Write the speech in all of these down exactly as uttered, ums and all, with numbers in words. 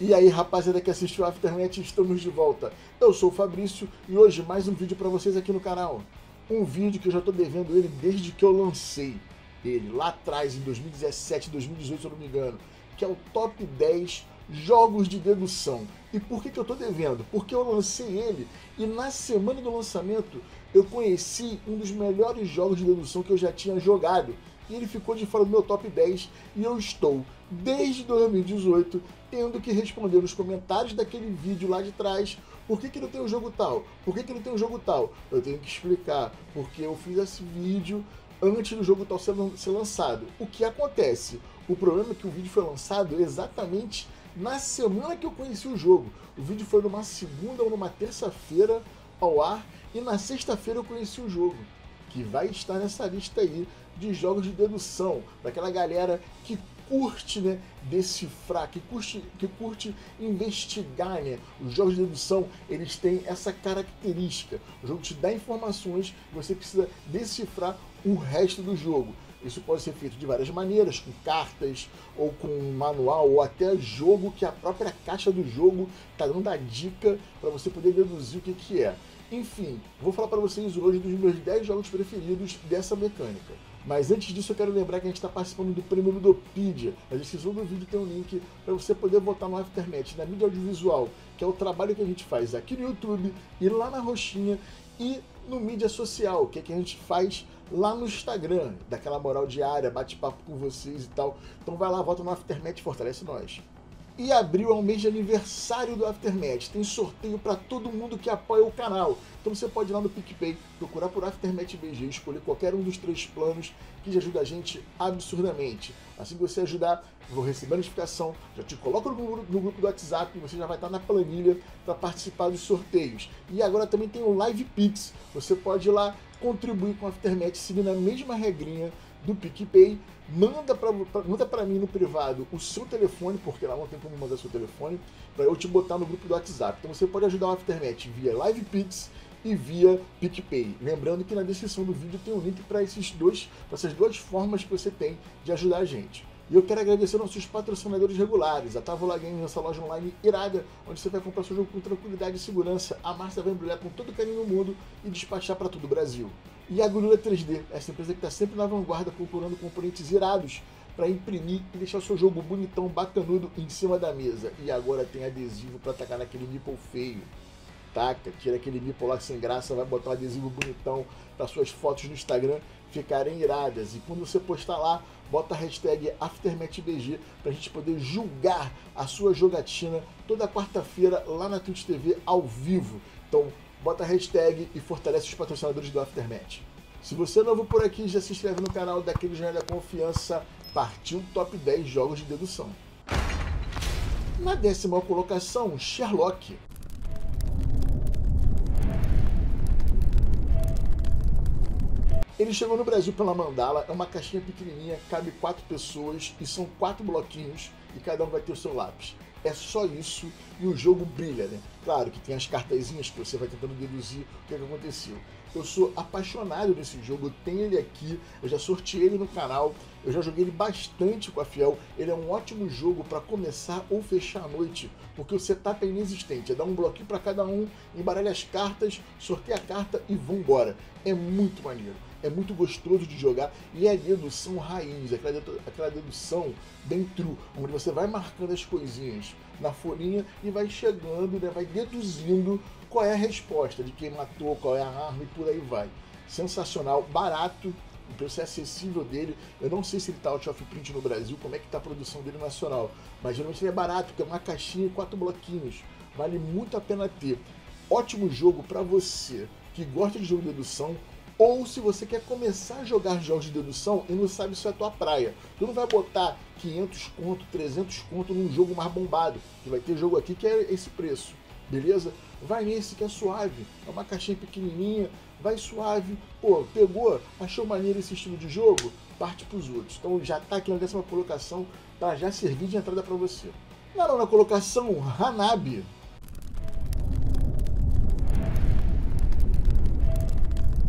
E aí, rapaziada que assistiu Aftermath, estamos de volta. Eu sou o Fabrício e hoje mais um vídeo para vocês aqui no canal. Um vídeo que eu já estou devendo ele desde que eu lancei ele, lá atrás, em dois mil e dezessete, dois mil e dezoito, se eu não me engano, que é o top dez jogos de dedução. E por que que eu estou devendo? Porque eu lancei ele e na semana do lançamento eu conheci um dos melhores jogos de dedução que eu já tinha jogado. E ele ficou de fora do meu top dez e eu estou, desde dois mil e dezoito, tendo que responder nos comentários daquele vídeo lá de trás por que que não tem um jogo tal, por que que não tem um jogo tal. Eu tenho que explicar, porque eu fiz esse vídeo antes do jogo tal ser, ser lançado. O que acontece? O problema é que o vídeo foi lançado exatamente na semana que eu conheci o jogo. O vídeo foi numa segunda ou numa terça-feira ao ar e na sexta-feira eu conheci o jogo, que vai estar nessa lista aí de jogos de dedução, daquela galera que curte, né, decifrar, que curte, que curte investigar, né? Os jogos de dedução, eles têm essa característica. O jogo te dá informações, você precisa decifrar o resto do jogo. Isso pode ser feito de várias maneiras, com cartas, ou com manual, ou até jogo que a própria caixa do jogo está dando a dica para você poder deduzir o que que é. Enfim, vou falar para vocês hoje dos meus dez jogos preferidos dessa mecânica. Mas antes disso eu quero lembrar que a gente está participando do Prêmio Ludopedia. Na descrição do vídeo tem um link para você poder votar no Aftermath, na mídia audiovisual, que é o trabalho que a gente faz aqui no YouTube, e lá na roxinha, e no mídia social, que é que a gente faz lá no Instagram, daquela moral diária, bate-papo com vocês e tal. Então vai lá, vota no Aftermath e fortalece nós. E abril é o mês de aniversário do Aftermath, tem sorteio para todo mundo que apoia o canal. Então você pode ir lá no PicPay, procurar por Aftermath B G, escolher qualquer um dos três planos que já ajuda a gente absurdamente. Assim que você ajudar, vou receber a notificação, já te coloco no grupo, no grupo do WhatsApp e você já vai estar na planilha para participar dos sorteios. E agora também tem o Live Pix, você pode ir lá contribuir com o Aftermath seguindo a mesma regrinha do PicPay. Manda para manda para mim no privado o seu telefone, porque lá não tem como mandar seu telefone, para eu te botar no grupo do WhatsApp. Então você pode ajudar o Aftermath via Live Pix e via PicPay. Lembrando que na descrição do vídeo tem um link para esses dois, para essas duas formas que você tem de ajudar a gente. E eu quero agradecer aos nossos patrocinadores regulares, a Távola Games, essa loja online irada, onde você vai comprar seu jogo com tranquilidade e segurança. A Márcia vai embrulhar com todo o carinho no mundo e despachar para todo o Brasil. E a Gorilla três D, essa empresa que está sempre na vanguarda procurando componentes irados para imprimir e deixar o seu jogo bonitão, bacanudo em cima da mesa. E agora tem adesivo para tacar naquele nipple feio. Taca, tira aquele nipple lá sem graça, vai botar um adesivo bonitão para suas fotos no Instagram ficarem iradas. E quando você postar lá, bota a hashtag AftermathBG para a gente poder julgar a sua jogatina toda quarta-feira lá na Twitch T V ao vivo. Então, bota a hashtag e fortalece os patrocinadores do Aftermath. Se você é novo por aqui, já se inscreve no canal daquele Jornal da Confiança. Partiu top dez jogos de dedução. Na décima colocação, Sherlock. Ele chegou no Brasil pela Mandala, é uma caixinha pequenininha, cabe quatro pessoas e são quatro bloquinhos e cada um vai ter o seu lápis. É só isso e o jogo brilha, né? Claro que tem as cartazinhas que você vai tentando deduzir o que, é que aconteceu. Eu sou apaixonado nesse jogo, eu tenho ele aqui, eu já sorteei ele no canal, eu já joguei ele bastante com a Fiel. Ele é um ótimo jogo para começar ou fechar a noite, porque o setup é inexistente, é dar um bloquinho para cada um, embaralha as cartas, sorteia a carta e vambora. É muito maneiro. É muito gostoso de jogar e é dedução raiz, aquela, aquela dedução bem true, onde você vai marcando as coisinhas na folhinha e vai chegando, né, vai deduzindo qual é a resposta de quem matou, qual é a arma e por aí vai. Sensacional, barato, o preço é acessível dele. Eu não sei se ele está out of print no Brasil, como é que está a produção dele nacional, mas geralmente ele é barato, porque é uma caixinha e quatro bloquinhos, vale muito a pena ter. Ótimo jogo para você que gosta de jogo de dedução, ou se você quer começar a jogar jogos de dedução e não sabe se é a tua praia. Tu não vai botar quinhentos conto, trezentos conto num jogo mais bombado, que vai ter jogo aqui que é esse preço, beleza? Vai nesse que é suave, é uma caixinha pequenininha, vai suave. Pô, pegou, achou maneiro esse estilo de jogo? Parte pros outros. Então já tá aqui na décima colocação para já servir de entrada para você. Na nona colocação, Hanabi.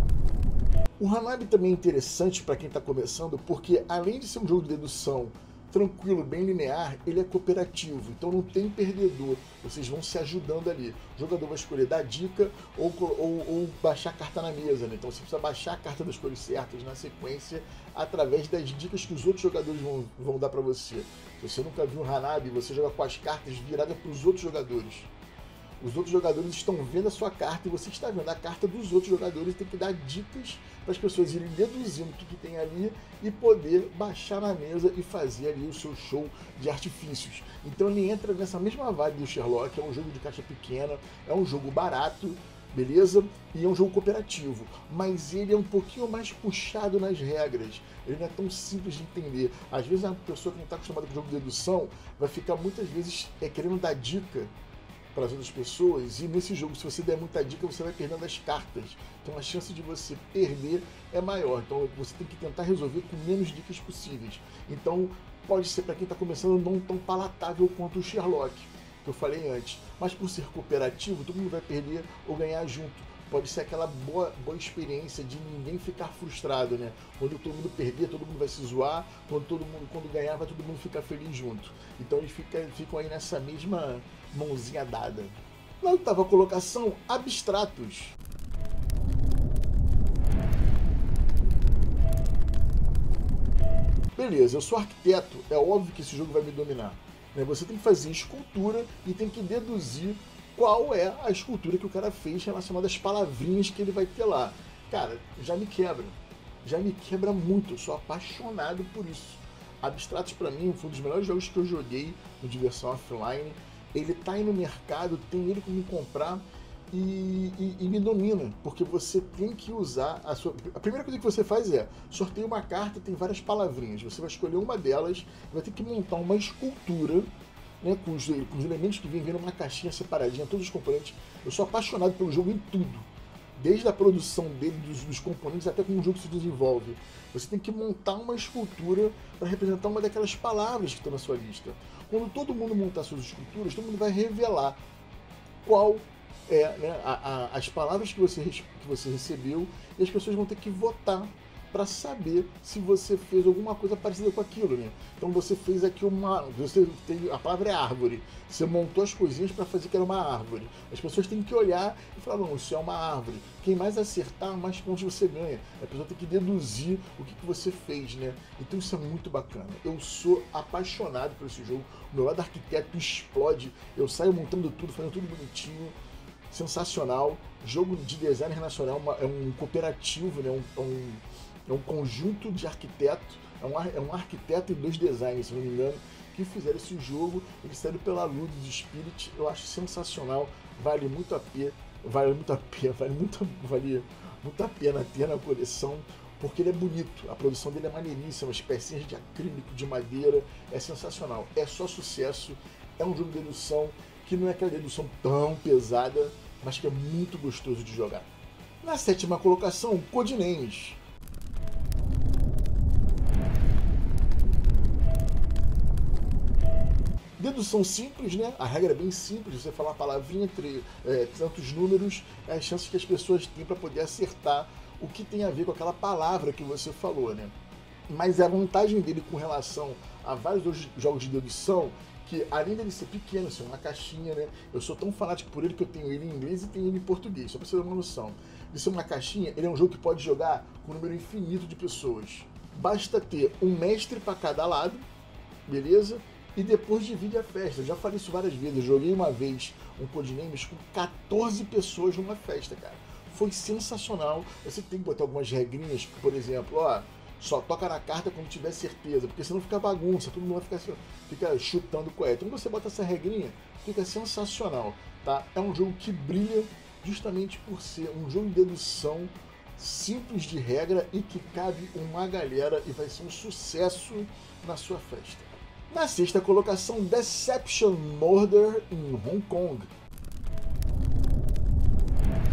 O Hanabi também é interessante para quem está começando, porque além de ser um jogo de dedução tranquilo, bem linear, ele é cooperativo, então não tem perdedor, vocês vão se ajudando ali. O jogador vai escolher dar dica ou, ou, ou baixar a carta na mesa, né? Então você precisa baixar a carta das cores certas na sequência através das dicas que os outros jogadores vão, vão dar para você. Se você nunca viu um Hanabi, você joga com as cartas viradas para os outros jogadores. Os outros jogadores estão vendo a sua carta e você está vendo a carta dos outros jogadores e tem que dar dicas para as pessoas irem deduzindo o que, que tem ali e poder baixar na mesa e fazer ali o seu show de artifícios. Então ele entra nessa mesma vibe do Sherlock, é um jogo de caixa pequena, é um jogo barato, beleza? E é um jogo cooperativo, mas ele é um pouquinho mais puxado nas regras, ele não é tão simples de entender. Às vezes a pessoa que não está acostumada com o jogo de dedução vai ficar muitas vezes é, querendo dar dica para as outras pessoas, e nesse jogo, se você der muita dica, você vai perdendo as cartas. Então a chance de você perder é maior. Então você tem que tentar resolver com menos dicas possíveis. Então pode ser, para quem está começando, não tão palatável quanto o Sherlock, que eu falei antes. Mas por ser cooperativo, todo mundo vai perder ou ganhar junto. Pode ser aquela boa, boa experiência de ninguém ficar frustrado, né? Quando todo mundo perder, todo mundo vai se zoar. Quando todo mundo, quando ganhar, vai todo mundo ficar feliz junto. Então eles ficam, ficam aí nessa mesma mãozinha dada. Na oitava colocação, abstratos. Beleza, eu sou arquiteto, é óbvio que esse jogo vai me dominar. Você tem que fazer escultura e tem que deduzir qual é a escultura que o cara fez relacionada às palavrinhas que ele vai ter lá. Cara, já me quebra. Já me quebra muito. Eu sou apaixonado por isso. Abstratos, pra mim, foi um dos melhores jogos que eu joguei no Diversão Offline. Ele tá aí no mercado, tem ele como comprar e, e, e me domina. Porque você tem que usar a sua... A primeira coisa que você faz é sorteia uma carta, tem várias palavrinhas. Você vai escolher uma delas, vai ter que montar uma escultura, né, com, os, com os elementos que vem vindo numa caixinha separadinha, todos os componentes. Eu sou apaixonado pelo jogo em tudo, desde a produção dele, dos, dos componentes, até como o jogo se desenvolve. Você tem que montar uma escultura para representar uma daquelas palavras que estão na sua lista. Quando todo mundo montar suas esculturas, todo mundo vai revelar qual é, né, a, a, as palavras que você, que você recebeu, e as pessoas vão ter que votar para saber se você fez alguma coisa parecida com aquilo, né? Então você fez aqui uma... Você tem, a palavra é árvore. Você montou as coisinhas para fazer que era uma árvore. As pessoas têm que olhar e falar, não, isso é uma árvore. Quem mais acertar, mais pontos você ganha. A pessoa tem que deduzir o que, que você fez, né? Então isso é muito bacana. Eu sou apaixonado por esse jogo. O meu lado arquiteto explode. Eu saio montando tudo, fazendo tudo bonitinho. Sensacional. Jogo de design nacional é um cooperativo, né? Um, um, É um conjunto de arquitetos, é um, é um arquiteto e dois designers, se não me engano, que fizeram esse jogo. Eles saíram pela Ludus Spirit, eu acho sensacional, vale muito a pena, vale muito a pena, vale muito, vale muito a pena ter na coleção, porque ele é bonito, a produção dele é maneiríssima, as pecinhas de acrílico, de madeira, é sensacional, é só sucesso, é um jogo de dedução que não é aquela dedução tão pesada, mas que é muito gostoso de jogar. Na sétima colocação, Codenames. Dedução simples, né? A regra é bem simples, você falar a palavrinha entre é, tantos números, é as chances que as pessoas têm para poder acertar o que tem a ver com aquela palavra que você falou, né? Mas a vantagem dele com relação a vários outros jogos de dedução, que além dele ser pequeno, ser uma caixinha, né? Eu sou tão fanático por ele que eu tenho ele em inglês e tenho ele em português, só para você ter uma noção. De ser uma caixinha, ele é um jogo que pode jogar com um número infinito de pessoas. Basta ter um mestre para cada lado, beleza? E depois divide a festa. Eu já falei isso várias vezes. Eu joguei uma vez um Codenames com quatorze pessoas numa festa, cara. Foi sensacional. Você tem que botar algumas regrinhas, por exemplo, ó, só toca na carta quando tiver certeza, porque senão fica bagunça, todo mundo vai ficar fica chutando coelho. Então você bota essa regrinha, fica sensacional, tá? É um jogo que brilha justamente por ser um jogo de dedução simples de regra e que cabe uma galera e vai ser um sucesso na sua festa. Na sexta colocação, Deception Murder em Hong Kong.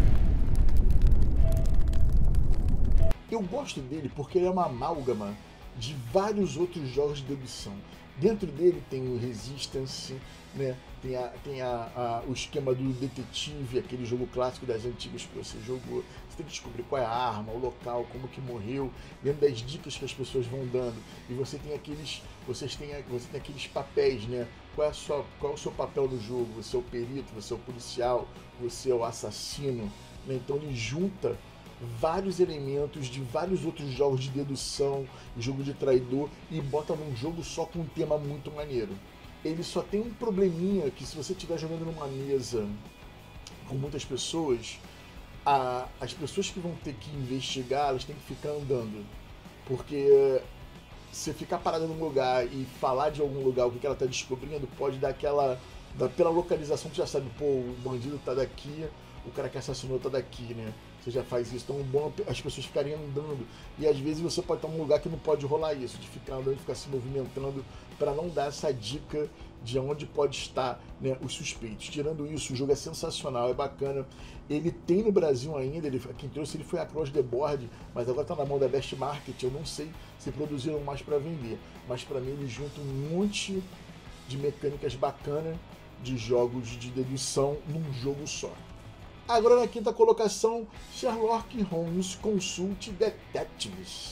Eu gosto dele porque ele é uma amálgama de vários outros jogos de dedução. Dentro dele tem o Resistance, né? Tem, a, tem a, a, o esquema do detetive, aquele jogo clássico das antigas que você jogou. Você tem que descobrir qual é a arma, o local, como que morreu, dentro das dicas que as pessoas vão dando. E você tem aqueles, vocês têm, você tem aqueles papéis, né? Qual é, a sua, qual é o seu papel no jogo? Você é o perito, você é o policial, você é o assassino. Né? Então ele junta vários elementos de vários outros jogos de dedução, jogo de traidor, e bota num jogo só com um tema muito maneiro. Ele só tem um probleminha, que se você estiver jogando numa mesa com muitas pessoas, a, as pessoas que vão ter que investigar, elas têm que ficar andando. Porque se ficar parado num lugar e falar de algum lugar o que ela está descobrindo, pode dar aquela... pela localização, você já sabe, pô, o bandido tá daqui, o cara que assassinou tá daqui, né? Você já faz isso, então é bom as pessoas ficarem andando. E às vezes você pode estar num lugar que não pode rolar isso, de ficar andando, de ficar se movimentando, para não dar essa dica de onde pode estar, né, os suspeitos. Tirando isso, o jogo é sensacional, é bacana. Ele tem no Brasil ainda, ele, quem trouxe ele foi a Across the Board, mas agora está na mão da Best Market. Eu não sei se produziram mais para vender, mas para mim ele junta um monte de mecânicas bacanas de jogos de dedução num jogo só. Agora na quinta colocação, Sherlock Holmes Consult Detectives.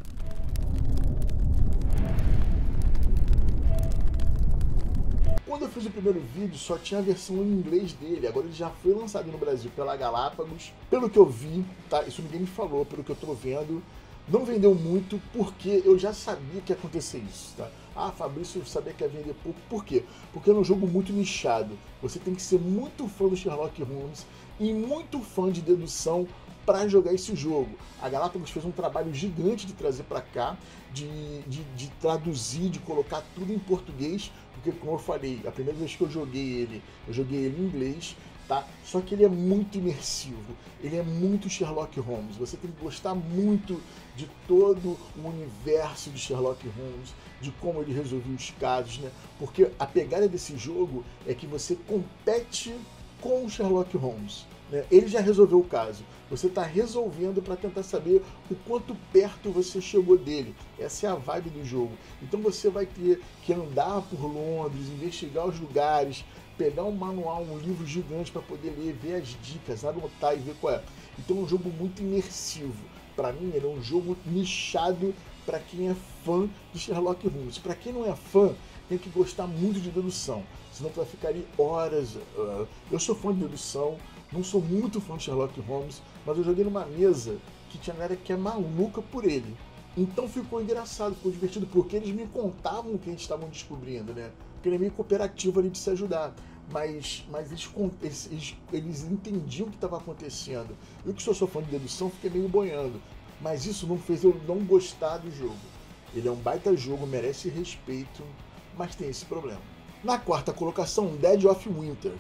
Quando eu fiz o primeiro vídeo, só tinha a versão em inglês dele. Agora ele já foi lançado no Brasil pela Galápagos. Pelo que eu vi, tá? Isso ninguém me falou, pelo que eu tô vendo, não vendeu muito porque eu já sabia que ia acontecer isso, tá? Ah, Fabrício, eu sabia que ia vender pouco. Por quê? Porque é um jogo muito nichado. Você tem que ser muito fã do Sherlock Holmes e muito fã de dedução para jogar esse jogo. A Galápagos fez um trabalho gigante de trazer para cá, de, de, de traduzir, de colocar tudo em português, porque, como eu falei, a primeira vez que eu joguei ele, eu joguei ele em inglês, tá? Só que ele é muito imersivo, ele é muito Sherlock Holmes. Você tem que gostar muito de todo o universo de Sherlock Holmes, de como ele resolveu os casos, né? Porque a pegada desse jogo é que você compete com o Sherlock Holmes, né? Ele já resolveu o caso, você está resolvendo para tentar saber o quanto perto você chegou dele. Essa é a vibe do jogo. Então você vai ter que andar por Londres, investigar os lugares, pegar um manual, um livro gigante para poder ler, ver as dicas, anotar e ver qual é. Então é um jogo muito imersivo. Para mim, ele é um jogo nichado para quem é fã de Sherlock Holmes. Para quem não é fã, tem que gostar muito de dedução, senão tu vai ficar ali horas. Uh, eu sou fã de dedução, não sou muito fã de Sherlock Holmes, mas eu joguei numa mesa que tinha galera que é maluca por ele. Então ficou engraçado, ficou divertido, porque eles me contavam o que eles estavam descobrindo, né? Porque ele é meio cooperativo ali de se ajudar. Mas, mas eles, eles, eles entendiam o que estava acontecendo. Eu que sou, sou fã de dedução, fiquei meio boiando. Mas isso não fez eu não gostar do jogo. Ele é um baita jogo, merece respeito, mas tem esse problema. Na quarta colocação, Dead of Winter.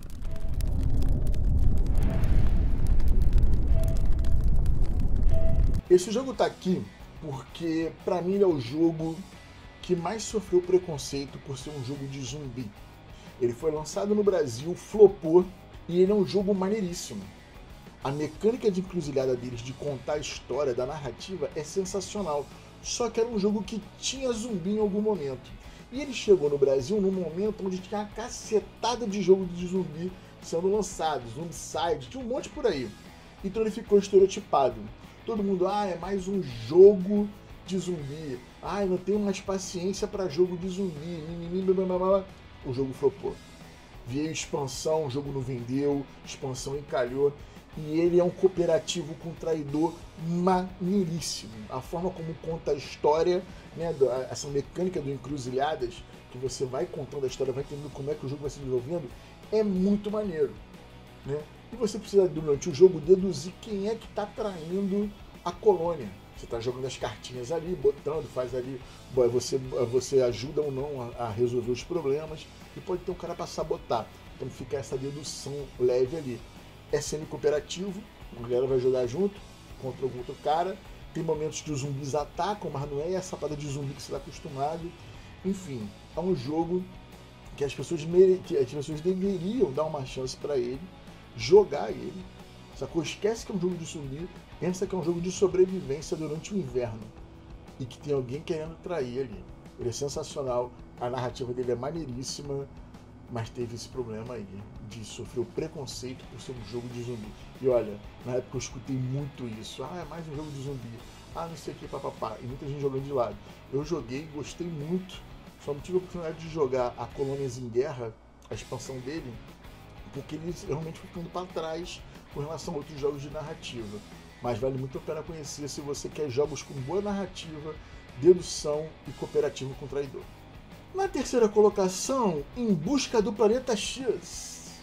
Esse jogo tá aqui porque, pra mim, ele é o jogo que mais sofreu preconceito por ser um jogo de zumbi. Ele foi lançado no Brasil, flopou, e ele é um jogo maneiríssimo. A mecânica de encruzilhada deles, de contar a história, da narrativa, é sensacional. Só que era um jogo que tinha zumbi em algum momento. E ele chegou no Brasil num momento onde tinha uma cacetada de jogo de zumbi sendo lançados, Zombicide, tinha um monte por aí. Então ele ficou estereotipado. Todo mundo, ah, é mais um jogo de zumbi. Ah, eu não tenho mais paciência para jogo de zumbi. Blá, blá, blá. O jogo flopou. Veio expansão, o jogo não vendeu, expansão encalhou. E ele é um cooperativo com traidor maneiríssimo. A forma como conta a história, né, essa mecânica do Encruzilhadas, que você vai contando a história, vai entendendo como é que o jogo vai se desenvolvendo, é muito maneiro, né? E você precisa, durante o jogo, deduzir quem é que está traindo a colônia. Você está jogando as cartinhas ali, botando, faz ali, você, você ajuda ou não a, a resolver os problemas, e pode ter um cara para sabotar. Então fica essa dedução leve ali. É semi-cooperativo, a galera vai jogar junto, contra algum outro cara. Tem momentos que os zumbis atacam, mas não é essa parada de zumbi que você está acostumado. Enfim, é um jogo que as pessoas, mere... que as pessoas deveriam dar uma chance para ele, jogar ele, sacou? Esquece que é um jogo de zumbi, pensa que é um jogo de sobrevivência durante o inverno. e que tem alguém querendo trair ali. Ele é sensacional, a narrativa dele é maneiríssima, mas teve esse problema aí de sofrer o preconceito por ser um jogo de zumbi. E olha, na época eu escutei muito isso. Ah, é mais um jogo de zumbi. Ah, não sei o que, papapá. E muita gente jogando de lado. Eu joguei, gostei muito. Só não tive a oportunidade de jogar a Colônias em Guerra, a expansão dele, porque ele realmente foi ficando para trás com relação a outros jogos de narrativa. Mas vale muito a pena conhecer se você quer jogos com boa narrativa, dedução e cooperativo com o traidor. Na terceira colocação, Em Busca do Planeta X.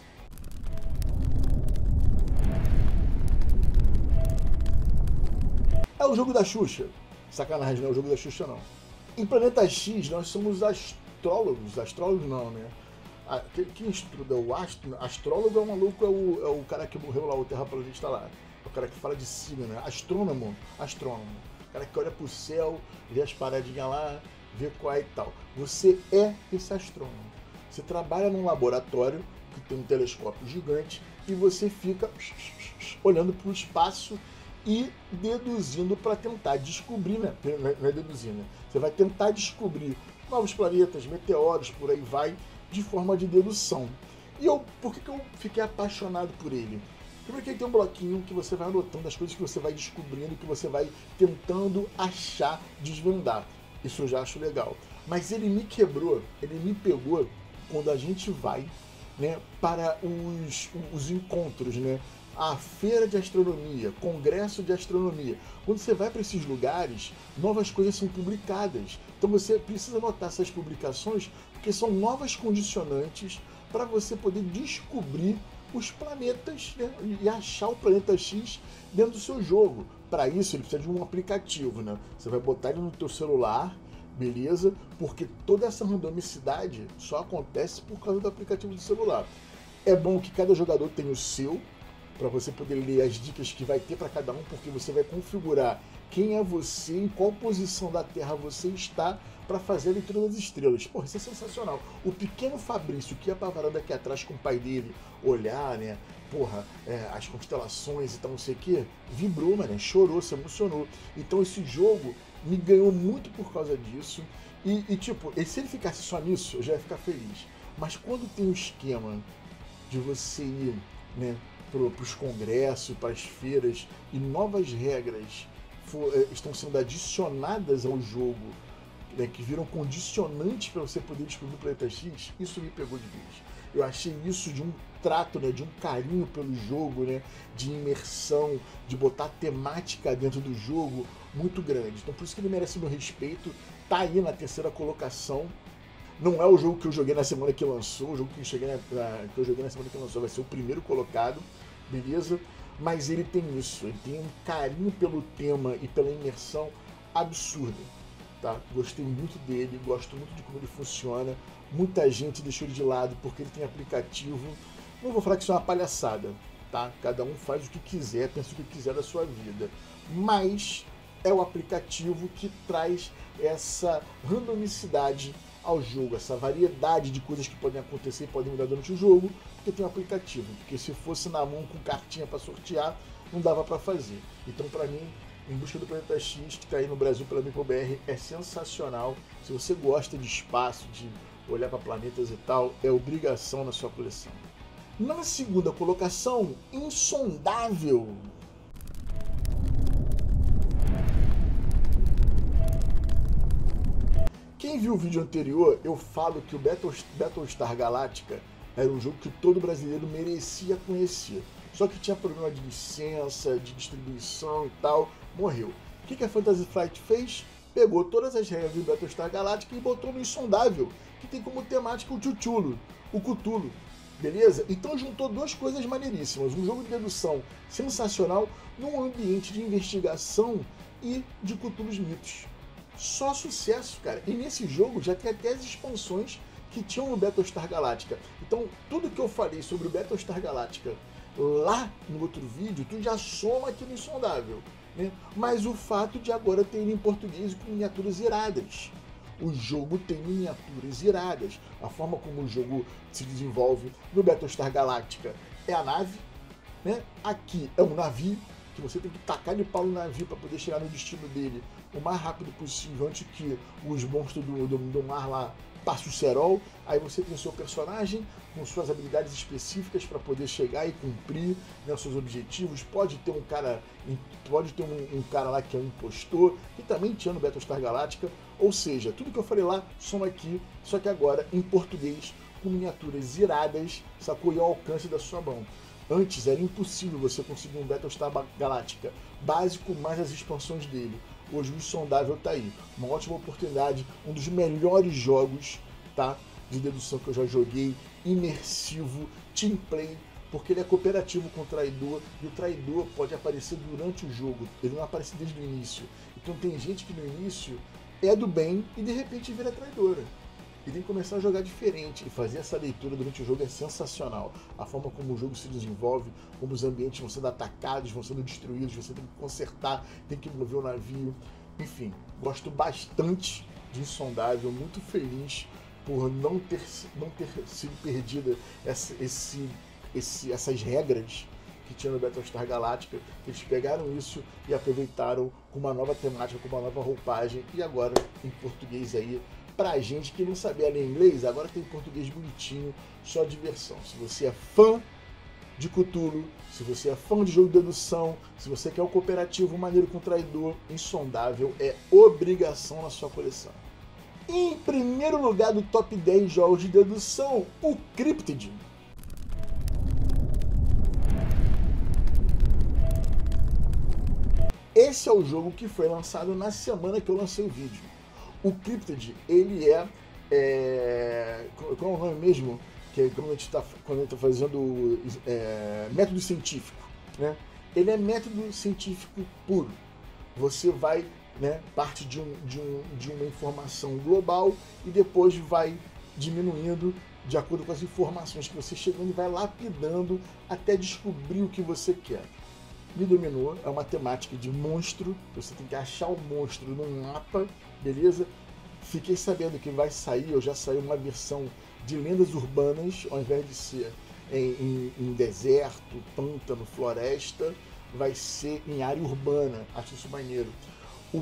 É o jogo da Xuxa. Sacanagem, não é o jogo da Xuxa, não. Em Planeta X, nós somos astrólogos. Astrólogos não, né? Quem estuda o astro... Astrólogo é o maluco, é o, é o cara que morreu lá, o terraplanista lá. É o cara que fala de signo, né? Astrônomo. Astrônomo. O cara que olha pro céu, vê as paradinhas lá, vê qual é e tal. Você é esse astrônomo. Você trabalha num laboratório que tem um telescópio gigante e você fica olhando para o espaço e deduzindo para tentar descobrir, né? Não é deduzir, né? Você vai tentar descobrir novos planetas, meteoros, por aí vai, de forma de dedução. E eu, por que, que eu fiquei apaixonado por ele? Primeiro que ele tem um bloquinho que você vai anotando as coisas que você vai descobrindo, que você vai tentando achar, desvendar. Isso eu já acho legal. Mas ele me quebrou, ele me pegou quando a gente vai, né, para os, os encontros, né? A feira de astronomia, congresso de astronomia. Quando você vai para esses lugares, novas coisas são publicadas. Então você precisa anotar essas publicações, porque são novas condicionantes para você poder descobrir os planetas, né, e achar o planeta X dentro do seu jogo. Para isso, ele precisa de um aplicativo, né? Você vai botar ele no teu celular, beleza? Porque toda essa randomicidade só acontece por causa do aplicativo do celular. É bom que cada jogador tenha o seu, para você poder ler as dicas que vai ter para cada um, porque você vai configurar quem é você, em qual posição da Terra você está para fazer a leitura das estrelas. Porra, isso é sensacional. O pequeno Fabrício que ia pra varanda aqui atrás com o pai dele olhar, né? Porra, é, as constelações e tal, não sei o que, vibrou, mano, chorou, se emocionou. Então esse jogo me ganhou muito por causa disso. E, e tipo, e se ele ficasse só nisso, eu já ia ficar feliz. Mas quando tem o esquema de você ir, né, para os congressos, para as feiras, e novas regras for, estão sendo adicionadas ao jogo, né, que viram condicionantes para você poder descobrir o Planeta X, isso me pegou de vez. Eu achei isso de um trato, né, de um carinho pelo jogo, né, de imersão, de botar temática dentro do jogo muito grande. Então por isso que ele merece meu respeito, tá aí na terceira colocação. Não é o jogo que eu joguei na semana que lançou, o jogo que eu, cheguei na, na, que eu joguei na semana que lançou vai ser o primeiro colocado, beleza? Mas ele tem isso, ele tem um carinho pelo tema e pela imersão absurdo, tá? Gostei muito dele, gosto muito de como ele funciona. Muita gente deixou ele de lado porque ele tem aplicativo. Não vou falar que isso é uma palhaçada, tá? Cada um faz o que quiser, pensa o que quiser da sua vida. Mas é o aplicativo que traz essa randomicidade ao jogo, essa variedade de coisas que podem acontecer e podem mudar durante o jogo, porque tem um aplicativo. Porque se fosse na mão com cartinha para sortear, não dava para fazer. Então, para mim, Em Busca do Planeta X, que está aí no Brasil pela MicroBR, é sensacional. Se você gosta de espaço, de olhar para planetas e tal, é obrigação na sua coleção. Na segunda colocação, Insondável. Quem viu o vídeo anterior, eu falo que o Battlestar Galactica era um jogo que todo brasileiro merecia conhecer. Só que tinha problema de licença, de distribuição e tal, morreu. O que a Fantasy Flight fez? Pegou todas as regras do Battlestar Galactica e botou no Insondável, que tem como temática o Chuchulo, o Cthulhu, beleza? Então juntou duas coisas maneiríssimas, um jogo de dedução sensacional num ambiente de investigação e de Cthulhu's mitos. Só sucesso, cara. E nesse jogo já tem até as expansões que tinham no Battlestar Galactica. Então, tudo que eu falei sobre o Battlestar Galactica lá no outro vídeo, tu já soma aqui no Insondável, né? Mas o fato de agora ter ele em português e com miniaturas iradas. O jogo tem miniaturas iradas. A forma como o jogo se desenvolve no Battlestar Galactica é a nave, né? Aqui é um navio, que você tem que tacar de pau no navio para poder chegar no destino dele o mais rápido possível, antes que os monstros do, do, do mar lá passem o cerol. Aí você tem o seu personagem com suas habilidades específicas para poder chegar e cumprir, né, os seus objetivos. Pode ter um cara, pode ter um, um cara lá que é um impostor, que também tinha no Battlestar Galactica. Ou seja, tudo que eu falei lá soma aqui, só que agora em português, com miniaturas iradas, sacou? E ao alcance da sua mão. Antes era impossível você conseguir um Battlestar Galactica básico mais as expansões dele. Hoje o Insondável tá aí. Uma ótima oportunidade, um dos melhores jogos, tá, de dedução que eu já joguei, imersivo, team play, porque ele é cooperativo com o traidor, e o traidor pode aparecer durante o jogo, ele não aparece desde o início. Então tem gente que no início é do bem e de repente vira traidora. E tem que começar a jogar diferente, e fazer essa leitura durante o jogo é sensacional. A forma como o jogo se desenvolve, como os ambientes vão sendo atacados, vão sendo destruídos, você tem que consertar, tem que mover o navio. Enfim, gosto bastante de Insondável, muito feliz por não ter, não ter sido perdida essa, esse, esse, essas regras que tinha no Battlestar Galactica. Eles pegaram isso e aproveitaram com uma nova temática, com uma nova roupagem, e agora em português aí, pra gente que não sabia ler inglês, agora tem português bonitinho, só diversão. Se você é fã de Cthulhu, se você é fã de jogo de dedução, se você quer um cooperativo maneiro com traidor, Insondável é obrigação na sua coleção. Em primeiro lugar do top dez jogos de dedução, o Cryptid. Esse é o jogo que foi lançado na semana que eu lancei o vídeo. O Cryptid, ele é, é... qual é o nome mesmo? Que é quando a gente está fazendo é, método científico, né? Ele é método científico puro. Você vai, né, parte de, um, de, um, de uma informação global e depois vai diminuindo de acordo com as informações que você chegando e vai lapidando até descobrir o que você quer. Me dominou, é uma temática de monstro, você tem que achar o monstro num mapa, beleza? Fiquei sabendo que vai sair, ou já saiu uma versão de lendas urbanas, ao invés de ser em, em, em deserto, pântano, floresta, vai ser em área urbana. Acho isso maneiro. O,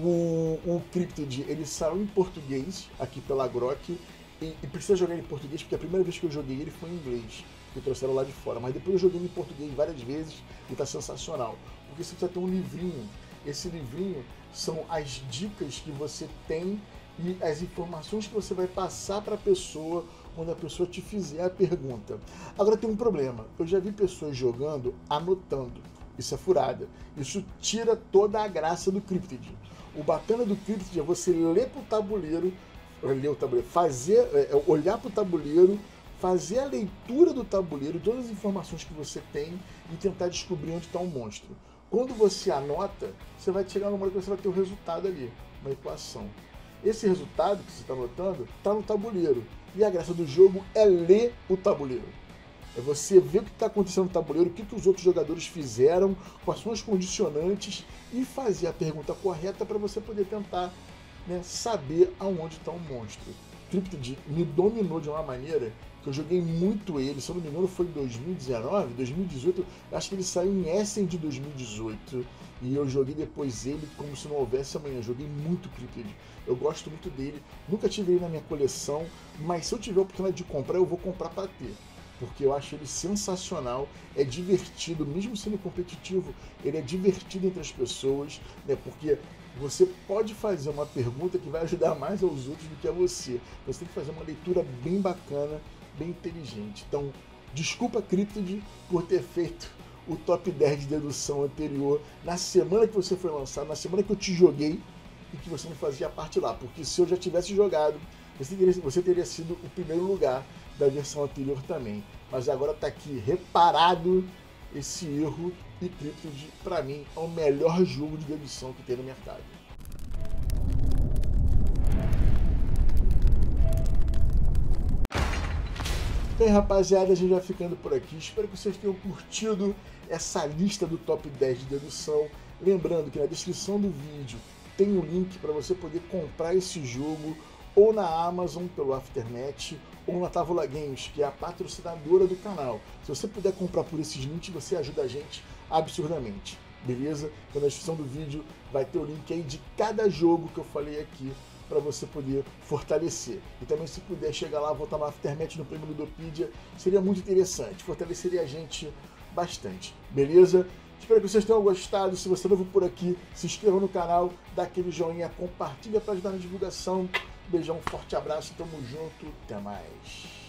o Cryptid, ele saiu em português, aqui pela Grok, e, e precisa jogar em português, porque a primeira vez que eu joguei ele foi em inglês, que trouxeram lá de fora, mas depois eu joguei em português várias vezes e tá sensacional, porque você precisa ter um livrinho. Esse livrinho são as dicas que você tem e as informações que você vai passar para a pessoa quando a pessoa te fizer a pergunta. Agora tem um problema, eu já vi pessoas jogando anotando, isso é furada, isso tira toda a graça do Cryptid. O bacana do Cryptid é você ler pro tabuleiro, ler o tabuleiro, fazer, é, olhar pro tabuleiro, fazer a leitura do tabuleiro, todas as informações que você tem e tentar descobrir onde está o monstro. Quando você anota, você vai chegar numa hora que você vai ter o resultado ali, uma equação. Esse resultado que você está anotando está no tabuleiro. E a graça do jogo é ler o tabuleiro. É você ver o que está acontecendo no tabuleiro, o que, que os outros jogadores fizeram, quais são as condicionantes e fazer a pergunta correta para você poder tentar, né, saber aonde está o monstro. Cryptid me dominou de uma maneira que eu joguei muito ele, se eu não me engano foi em dois mil e dezenove, dois mil e dezoito, acho que ele saiu em Essen de dois mil e dezoito, e eu joguei depois ele como se não houvesse amanhã. Eu joguei muito Cryptid, eu gosto muito dele, nunca tive ele na minha coleção, mas se eu tiver a oportunidade de comprar, eu vou comprar para ter, porque eu acho ele sensacional, é divertido, mesmo sendo competitivo, ele é divertido entre as pessoas, né, porque você pode fazer uma pergunta que vai ajudar mais aos outros do que a você. Você tem que fazer uma leitura bem bacana, bem inteligente. Então, desculpa, Cryptid, por ter feito o top dez de dedução anterior na semana que você foi lançado, na semana que eu te joguei e que você não fazia parte lá. Porque se eu já tivesse jogado, você teria, você teria sido o primeiro lugar da versão anterior também. Mas agora está aqui reparado esse erro, e Cryptid, para mim, é o melhor jogo de dedução que tem no mercado. Bem, rapaziada, a gente vai ficando por aqui. Espero que vocês tenham curtido essa lista do top dez de dedução. Lembrando que na descrição do vídeo tem um link para você poder comprar esse jogo ou na Amazon pelo Aftermath ou na Távola Games, que é a patrocinadora do canal. Se você puder comprar por esses links, você ajuda a gente absurdamente. beleza? Então na descrição do vídeo vai ter o link aí de cada jogo que eu falei aqui para você poder fortalecer. E também, se puder chegar lá, voltar no Aftermath no prêmio Ludopedia, seria muito interessante, fortaleceria a gente bastante, beleza? Espero que vocês tenham gostado. Se você é novo por aqui, se inscreva no canal, dá aquele joinha, compartilha para ajudar na divulgação. Beijão, forte abraço, tamo junto, até mais.